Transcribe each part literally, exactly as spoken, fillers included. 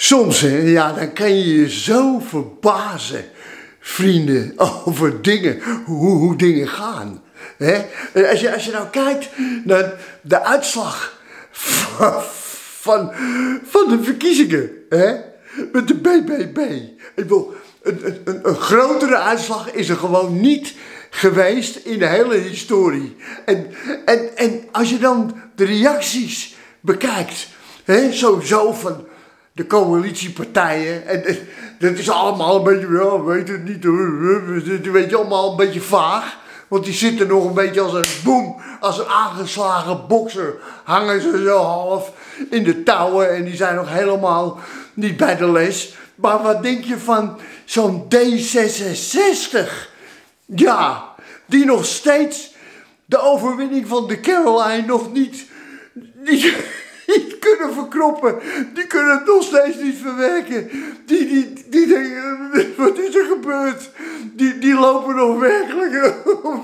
Soms, hè, ja, dan kan je je zo verbazen, vrienden, over dingen, hoe, hoe dingen gaan. Hè? Als je, als je nou kijkt naar de uitslag van, van, van de verkiezingen, hè? Met de B B B. Ik bedoel, een, een, een grotere uitslag is er gewoon niet geweest in de hele historie. En, en, en als je dan de reacties bekijkt, hè, sowieso van de coalitiepartijen, en, en dat is allemaal een beetje, ja, weet het niet, weet je, allemaal een beetje vaag. Want die zitten nog een beetje als een boem, als een aangeslagen bokser, hangen ze zo half in de touwen en die zijn nog helemaal niet bij de les. Maar wat denk je van zo'n D zesenzestig? Ja, die nog steeds de overwinning van de Caroline nog niet, niet, niet kunnen verkroppen. Die kunnen het nog steeds niet verwerken. Die, die, die denken, wat is er gebeurd? Die, die lopen nog werkelijk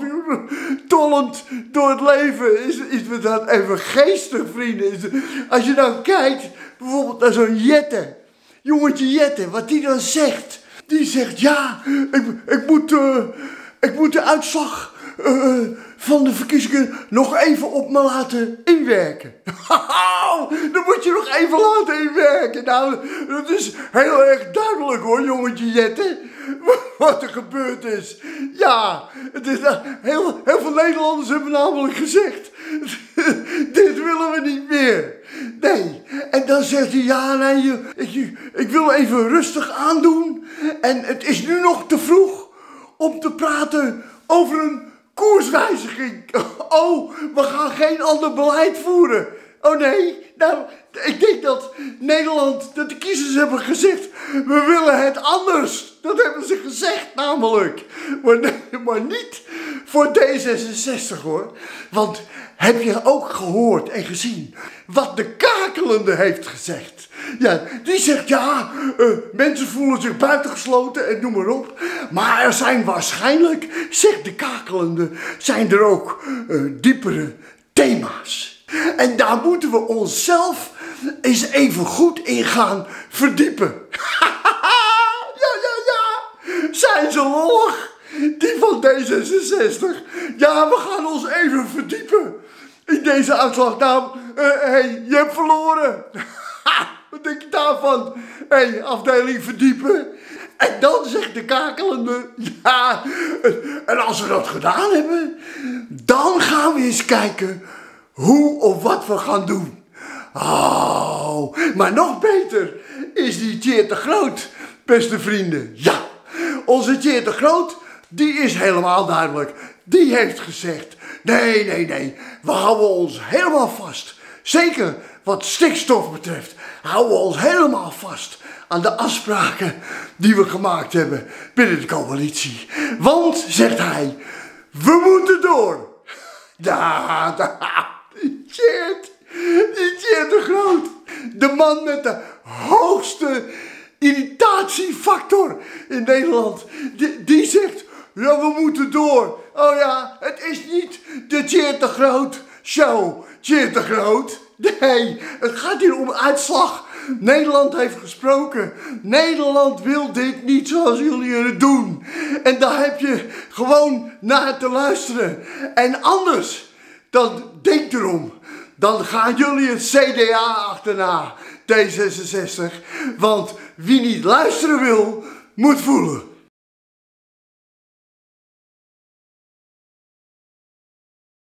tollend door het leven. Is, is het dat even geestig, vrienden? Is het, als je nou kijkt, bijvoorbeeld naar zo'n Jette, jongetje Jette, wat die dan zegt. Die zegt, ja, ik, ik, moet, uh, ik moet de uitslag uh, van de verkiezingen nog even op me laten inwerken. Dan moet je nog even laten inwerken. Nou, dat is heel erg duidelijk hoor, jongetje Jette, wat er gebeurd is. Ja, het is, uh, heel, heel veel Nederlanders hebben namelijk gezegd, dit willen we niet meer. Nee, en dan zegt hij, ja, nee, ik, ik wil even rustig aandoen. En het is nu nog te vroeg om te praten over een koerswijziging. Oh, we gaan geen ander beleid voeren. Oh nee, nou, ik denk dat Nederland, dat de kiezers hebben gezegd, we willen het anders. Dat hebben ze gezegd namelijk. Maar, nee, maar niet voor D zesenzestig hoor. Want heb je ook gehoord en gezien wat de kakelende heeft gezegd? Ja, die zegt ja, uh, mensen voelen zich buitengesloten en noem maar op. Maar er zijn waarschijnlijk, zegt de kakelende, zijn er ook uh, diepere thema's. En daar moeten we onszelf eens even goed in gaan verdiepen. Ja, ja, ja. Zijn ze lollig? Die van D zesenzestig. Ja, we gaan ons even verdiepen in deze uitslag. Nou, hé, uh, hey, je hebt verloren. Wat denk je daarvan? Hé, hey, afdeling verdiepen. En dan zegt de kakelende, ja, en als we dat gedaan hebben, dan gaan we eens kijken hoe of wat we gaan doen. Oh, maar nog beter is die Tjeerd de Groot, beste vrienden. Ja, onze Tjeerd de Groot, die is helemaal duidelijk. Die heeft gezegd, nee, nee, nee, we houden ons helemaal vast. Zeker wat stikstof betreft, houden we ons helemaal vast aan de afspraken die we gemaakt hebben binnen de coalitie. Want, zegt hij, we moeten door. Ja, die Tjeerd, die Tjeerd de Groot, de man met de hoogste irritatiefactor in Nederland, die, die zegt, ja, we moeten door. Oh ja, het is niet de Tjeerd de Groot show, Tjeerd de Groot. Nee, het gaat hier om uitslag. Nederland heeft gesproken. Nederland wil dit niet zoals jullie het doen. En daar heb je gewoon naar te luisteren. En anders, dan denk erom. Dan gaan jullie het C D A achterna, D zesenzestig. Want wie niet luisteren wil, moet voelen.